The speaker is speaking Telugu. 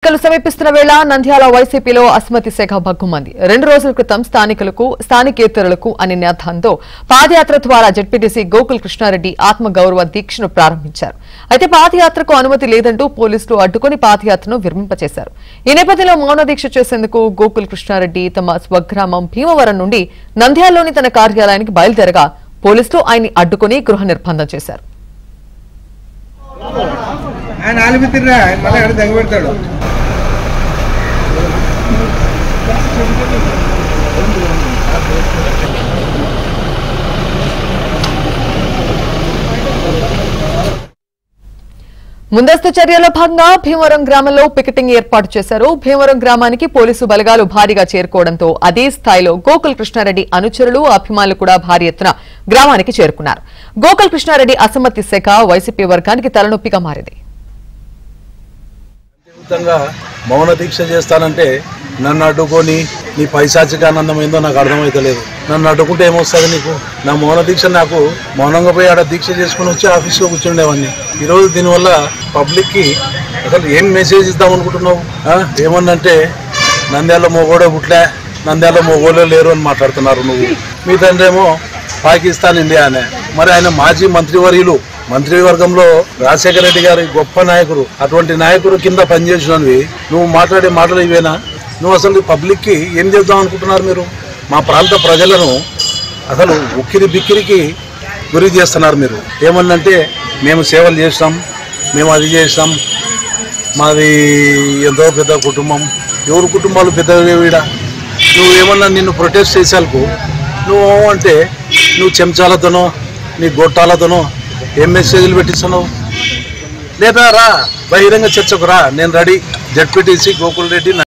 ఎన్నికలు సమీపిస్తున్న వేళ నంద్యాల వైసీపీలో అస్మతి శాఖ భగ్గుమంది. 2 రోజుల క్రితం స్థానికేతరులకు అనే నినాదంతో పాదయాత్ర ద్వారా జెడ్పీటీసీ గోకుల్ కృష్ణారెడ్డి ఆత్మగౌరవ దీక్షను ప్రారంభించారు. అయితే పాదయాత్రకు అనుమతి లేదంటూ పోలీసులు అడ్డుకుని పాదయాత్రను విరమింపచేశారు. ఈ నేపథ్యంలో మౌన దీక్ష చేసేందుకు గోకుల్ కృష్ణారెడ్డి తమ స్వగ్రామం భీమవరం నుండి నంద్యాలలోని తన కార్యాలయానికి బయలుదేరగా పోలీసులు ఆయన్ని అడ్డుకుని గృహ నిర్బంధం చేశారు. ముందస్తు చర్యల భాగంగా భీమవరం గ్రామంలో పికెటింగ్ ఏర్పాటు చేశారు. భీమవరం గ్రామానికి పోలీసు బలగాలు భారీగా చేరుకోవడంతో అదే స్థాయిలో గోకుల్ కృష్ణారెడ్డి అనుచరులు అభిమానులు కూడా భారీ ఎత్తున గ్రామానికి చేరుకున్నారు. గోకుల్ కృష్ణారెడ్డి అసమ్మతి శాఖ వైసీపీ వర్గానికి తలనొప్పిగా మారింది. మౌన దీక్ష చేస్తానంటే నన్ను అడ్డుకొని నీ పైశాచిక ఆనందం ఏందో నాకు అర్థమైతలేదు. నన్ను అడ్డుకుంటే ఏమొస్తుంది నీకు? నా మౌన దీక్ష నాకు మౌనంగా పోయి ఆడ దీక్ష చేసుకుని వచ్చి ఆఫీస్లో కూర్చుండేవాడిని. ఈరోజు దీనివల్ల పబ్లిక్కి అసలు ఏం మెసేజ్ ఇద్దాం అనుకుంటున్నావు? ఏమన్నంటే నంద్యాల మొగోడే పుట్లే, నంద్యాల మొగోడే లేరు అని మాట్లాడుతున్నారు. నువ్వు మీ తండ్రి ఏమో పాకిస్తాన్ ఇండియా అనే. మరి ఆయన మాజీ మంత్రివర్యులు, మంత్రివర్గంలో రాజశేఖర రెడ్డి గారి గొప్ప నాయకుడు, అటువంటి నాయకుడు కింద పనిచేసినవి నువ్వు మాట్లాడే మాటలు ఇవేనా? నువ్వు అసలు పబ్లిక్కి ఏం చేద్దాం అనుకుంటున్నారు మీరు? మా ప్రాంత ప్రజలను అసలు ఉక్కిరి బిక్కిరికి గురి చేస్తున్నారు మీరు. ఏమన్నంటే మేము సేవలు చేస్తాం, మేము అది చేస్తాం, మాది ఎంతో పెద్ద కుటుంబం. ఎవరు కుటుంబాలు పెద్దవి వీడ? నువ్వు ఏమన్నా నిన్ను ప్రొటెస్ట్ చేసేందుకు నువ్వు అంటే నువ్వు చెంచాలతోనో నీ గొట్టాలతోనో ఏం మెసేజ్లు పెట్టిస్తున్నావు? లేదా రా బహిరంగ చర్చకు రా, నేను రెడీ. జెడ్పీటీసీ గోకుల్ రెడ్డి